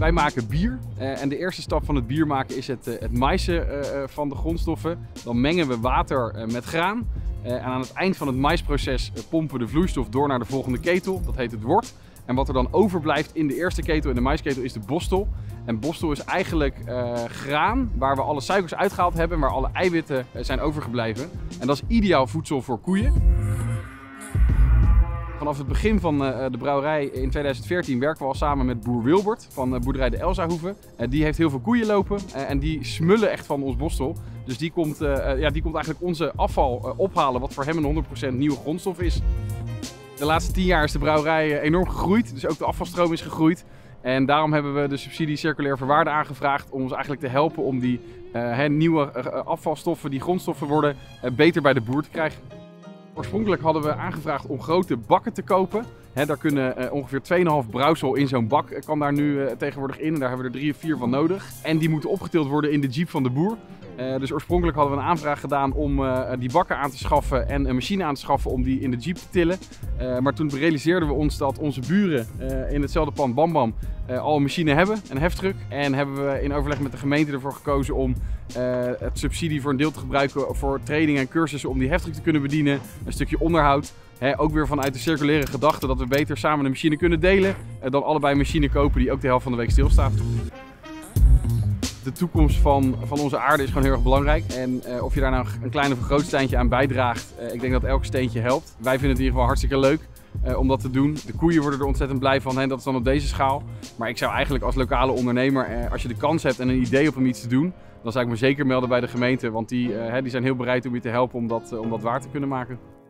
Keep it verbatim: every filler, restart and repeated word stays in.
Wij maken bier uh, en de eerste stap van het bier maken is het, uh, het maïsen uh, van de grondstoffen. Dan mengen we water uh, met graan uh, en aan het eind van het maïsproces uh, pompen we de vloeistof door naar de volgende ketel. Dat heet het wort. En wat er dan overblijft in de eerste ketel, in de maïsketel, is de bostel. En bostel is eigenlijk uh, graan waar we alle suikers uitgehaald hebben en waar alle eiwitten uh, zijn overgebleven. En dat is ideaal voedsel voor koeien. Vanaf het begin van uh, de brouwerij in tweeduizend veertien werken we al samen met boer Wilbert van uh, boerderij de Elzahoeve. Uh, die heeft heel veel koeien lopen uh, en die smullen echt van ons bostel. Dus die komt, uh, ja, die komt eigenlijk onze afval uh, ophalen, wat voor hem een honderd procent nieuwe grondstof is. De laatste tien jaar is de brouwerij enorm gegroeid, dus ook de afvalstroom is gegroeid. En daarom hebben we de subsidie circulair verwaarden aangevraagd om ons eigenlijk te helpen om die uh, nieuwe uh, afvalstoffen, die grondstoffen worden, uh, beter bij de boer te krijgen. Oorspronkelijk hadden we aangevraagd om grote bakken te kopen. He, daar kunnen uh, ongeveer twee komma vijf brouwsel in zo'n bak kan daar nu uh, tegenwoordig in. En daar hebben we er drie of vier van nodig. En die moeten opgetild worden in de jeep van de boer. Uh, dus oorspronkelijk hadden we een aanvraag gedaan om uh, die bakken aan te schaffen en een machine aan te schaffen om die in de jeep te tillen. Uh, maar toen realiseerden we ons dat onze buren uh, in hetzelfde pand Bam Bam uh, al een machine hebben, een heftruck. En hebben we in overleg met de gemeente ervoor gekozen om uh, het subsidie voor een deel te gebruiken voor training en cursussen om die heftruck te kunnen bedienen. Een stukje onderhoud. He, ook weer vanuit de circulaire gedachte dat we beter samen een machine kunnen delen uh, dan allebei een machine kopen die ook de helft van de week stilstaat. De toekomst van, van onze aarde is gewoon heel erg belangrijk. En uh, of je daar nou een klein of een groot steentje aan bijdraagt, uh, ik denk dat elk steentje helpt. Wij vinden het in ieder geval hartstikke leuk uh, om dat te doen. De koeien worden er ontzettend blij van en dat is dan op deze schaal. Maar ik zou eigenlijk als lokale ondernemer, uh, als je de kans hebt en een idee op om iets te doen, dan zou ik me zeker melden bij de gemeente. Want die, uh, die zijn heel bereid om je te helpen om dat, uh, om dat waar te kunnen maken.